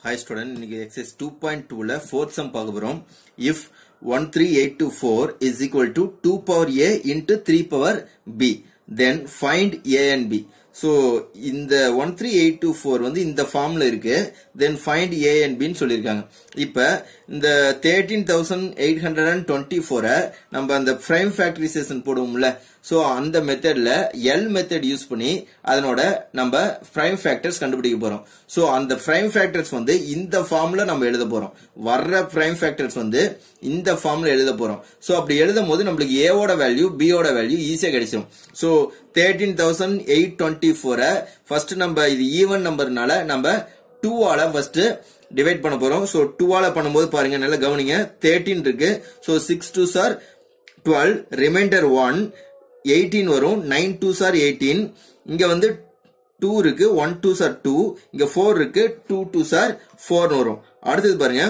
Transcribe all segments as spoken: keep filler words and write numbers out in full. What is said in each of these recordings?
Hi student, இன்னைக்கு exercise two point two ல fourth sum பார்க்க போறோம். If one three eight two four is equal to two power a into three power b, then find a and b. So இந்த one three eight two four வந்து இந்த ஃபார்ம்ல இருக்கு. Then find a and b ன்னு சொல்லிருக்காங்க. இப்போ இந்த thirteen thousand eight hundred twenty-four நம்ம அந்த prime factorization போடுவோம்ல, சோ அந்த மெத்தட்ல L மெத்தட் யூஸ் பண்ணி அதனோட நம்ம prime factors கண்டுபிடிக்க போறோம். சோ அந்த prime factors வந்து இந்த ஃபார்ம்ல நம்ம எழுத போறோம். வர்ற prime factors வந்து இந்த ஃபார்ம்ல எழுத போறோம். சோ அப்படி எழுதும்போது நமக்கு a ஓட வேல்யூ b ஓட வேல்யூ ஈஸியா கிடைச்சிரும். So thirteen thousand eight hundred twenty-four first நம்ம இது ஈவன் நம்பர்னால நம்ம two ஆல ஃபர்ஸ்ட் டிவைட் பண்ண போறோம். சோ two ஆல பண்ணும்போது பாருங்க நல்லா கவனிங்க. thirteen இருக்கு. So six twos are twelve, reminder one, eighteen வரும். nine twos are eighteen. இங்க வந்து two இருக்கு. one twos are two. இங்க four இருக்கு. two twos are four வரும். அடுத்து பாருங்க.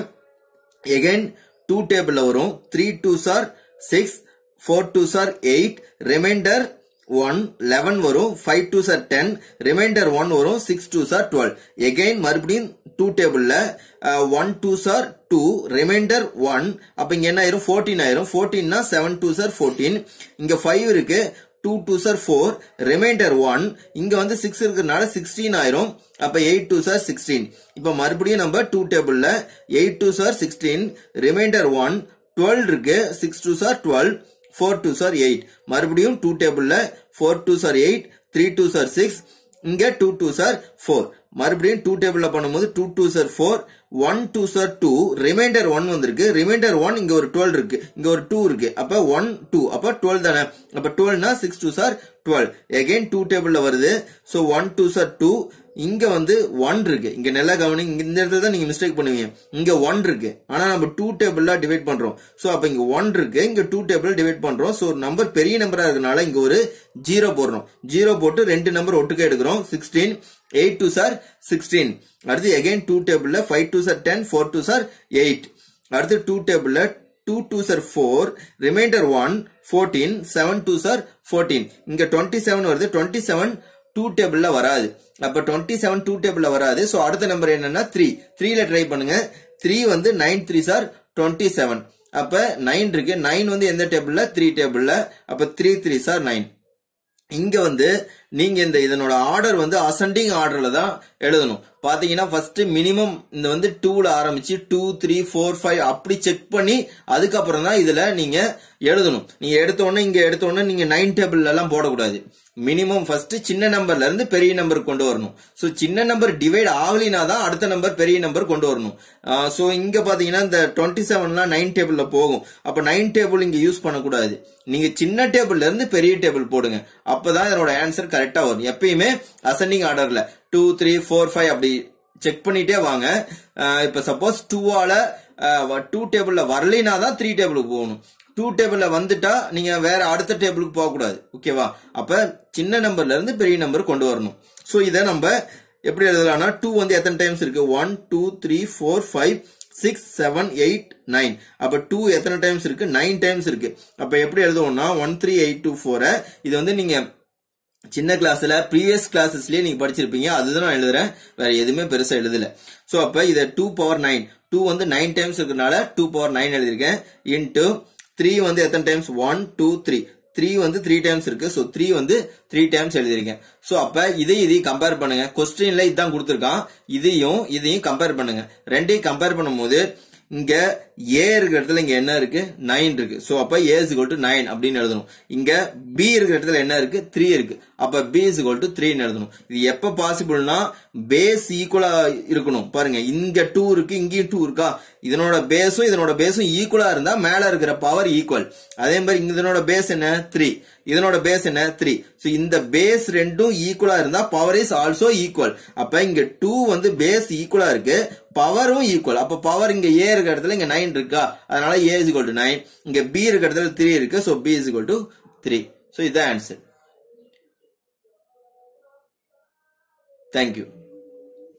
again two டேபிள்ல வரும். three twos are six, four twos are eight, reminder one, eleven வரும். five twos are ten, reminder one வரும். six twos are twelve. again மறுபடியும் two டேபிள்ல one twos are two, reminder one, அப்ப இங்க என்ன ஆயிரும் fourteen ஆயிரும். fourteen னா seven twos are fourteen. இங்க five இருக்கு. two twos are four, reminder one, இங்க வந்து six இருக்குறனால sixteen ஆயிரும். அப்ப eight twos are sixteen. இப்ப மறுபடியும் நம்ம two டேபிள்ல eight twos are sixteen, reminder one, twelve இருக்கு. six twos are twelve, four twos are eight. மறுபடியும் two டேபிள்ல four twos are eight, three twos are six, இங்க two twos are four. மறுபடியும் two டேபிள்ல பண்ணும்போது two twos are four, one twos are two, reminder one வந்திருக்கு. Reminder one இங்க ஒரு twelve இருக்கு. இங்க ஒரு two இருக்கு. அப்ப one two, அப்ப twelve தானே. அப்ப twelve னா six twos are twelve. again two டேபிள்ல வருது. so one twos are two, இங்க வந்து one இருக்கு. இங்க நல்லா கவனிங்க. இந்த இடத்துல தான் நீங்க மிஸ்டேக் பண்ணுவீங்க. இங்க one இருக்கு. ஆனா நம்ம two டேபிள்ல டிவைட் பண்றோம். சோ அப்ப இங்க one இருக்கு. இங்க two டேபிள் டிவைட் பண்றோம். சோ நம்பர் பெரிய நம்பரா இருக்கனால இங்க ஒரு zero போடுறோம். zero போட்டு ரெண்டு நம்பர் ஒட்டுக்க எடுக்கிறோம். sixteen, eight twos are sixteen. அடுத்து again two டேபிள்ல five twos are ten, four twos are eight. அடுத்து two டேபிள்ல two twos are four, reminder one, fourteen, seven twos are fourteen. இங்க twenty-seven வருது. twenty-seven two டேபிள்ல வராது. அப்ப twenty-seven two டேபிள்ல வராது. சோ அடுத்த நம்பர் என்னன்னா three. three ல ட்ரை பண்ணுங்க. three வந்து nine threes are twenty-seven. அப்ப nine இருக்கு. nine வந்து எந்த டேபிள்ல? three டேபிள்ல. அப்ப three threes are nine. இங்க வந்து நீங்க இந்த இதனோட ஆர்டர் வந்து அசெண்டிங் ஆர்டர்ல தான் எழுதணும். பாத்தீங்கன்னா ஃபர்ஸ்ட் மினிமம் இந்த வந்து two ல ஆரம்பிச்சு two three four five அப்படி செக் பண்ணி அதுக்கப்புறம் தான் இதுல நீங்க எழுதணும். நீங்க எடுத்த உடனே இங்க எடுத்த உடனே நீங்க nine டேபிள்ல எல்லாம் போடக்கூடாது. மினிமம் ஃபர்ஸ்ட் சின்ன நம்பர்ல இருந்து பெரிய நம்பர் கொண்டு வரணும். சோ சின்ன நம்பர் டிவைட் ஆகலினா தான் அடுத்த நம்பர் பெரிய நம்பர் கொண்டு வரணும். சோ இங்க பாத்தீங்கன்னா இந்த twenty-seven லாம் nine டேபிள்ல போகும். அப்ப nine டேபிள் இங்க யூஸ் பண்ணக்கூடாது. நீங்க சின்ன டேபிள்ல இருந்து பெரிய டேபிள் போடுங்க. அப்பதான் இதனோட ஆன்சர் கரெக்டா வரும். எப்பயுமே அசெண்டிங் ஆர்டர்ல two three four five அப்படி செக் பண்ணிட்டே வாங்க. இப்ப சப்போஸ் two ஆல two டேபிள்ல வரலினா தான் three டேபிளுக்கு போகணும். two டேபிள்ல வந்துட்டா நீங்க வேற அடுத்த டேபிளுக்கு போக கூடாது. ஓகேவா? அப்ப சின்ன நம்பர்ல இருந்து பெரிய நம்பர் கொண்டு வரணும். சோ இத நம்ம எப்படி எழுதலாம்னா two வந்து எத்தனை டைம்ஸ் இருக்கு? one two three four five six seven eight nine. அப்ப two எத்தனை டைம்ஸ் இருக்கு? nine டைம்ஸ் இருக்கு. அப்ப எப்படி எழுதுவோம்னா one three eight two four இது வந்து நீங்க சின்ன கிளாஸ்ல ப்ரீவியஸ் கிளாஸஸ்லயே நீங்க படிச்சிருப்பீங்க. அதுதான் நான் எழுதுறேன். வேற எதுவுமே பெருசா எழுதல. சோ அப்ப இத two power nine, two வந்து nine டைம்ஸ் இருக்கனால two power nine எழுதிருக்கேன். இன்டு three வந்து எத்தனை times? one two three. three வந்து three டைம்ஸ் இருக்கு. சோ three வந்து three டைம்ஸ் எழுதிருக்கேன். சோ அப்ப இதை இதையும் கம்பேர் பண்ணுங்க. क्वेश्चनல இதான் கொடுத்திருக்கான். இதையும் இதையும் கம்பேர் பண்ணுங்க. ரெண்டையும் கம்பேர் பண்ணும்போது இங்க a இருக்கிற இடத்துல இங்க என்ன இருக்கு? nine இருக்கு. சோ அப்ப a is equal to nine அப்படின்னு எழுதணும். இங்க b இருக்கிற இடத்துல என்ன இருக்கு? three இருக்கு. அப்ப b is equal to three ன்னு எழுதணும். இது எப்ப பாசிபிள்னா பேஸ் ஈக்குவலா இருக்கணும். பாருங்க இங்க two இருக்கு, இங்கேயும் two இருக்கா? இதனோட பேஸும் இதனோட பேஸும் ஈக்குவலா இருந்தா மேல இருக்கிற பவர் ஈக்குவல். அதே மாதிரி இதனோட பேஸ் என்ன? three. இதனோட பேஸ் என்ன? three. சோ இந்த பேஸ் ரெண்டும் ஈக்குவலா இருந்தா பவர் இஸ் ஆல்சோ ஈக்குவல். அப்ப இங்க two வந்து பேஸ் ஈக்குவலா இருக்கு, பவரும் ஈக்குவல். அப்ப பவர் இங்க a இருக்கிற இடத்துல இங்க nine இருக்கா? அதனால a is equal to nine. இங்க b இருக்கிற இடத்துல three இருக்கு. So b is equal to three. So இதான் ஆன்சர். Thank you.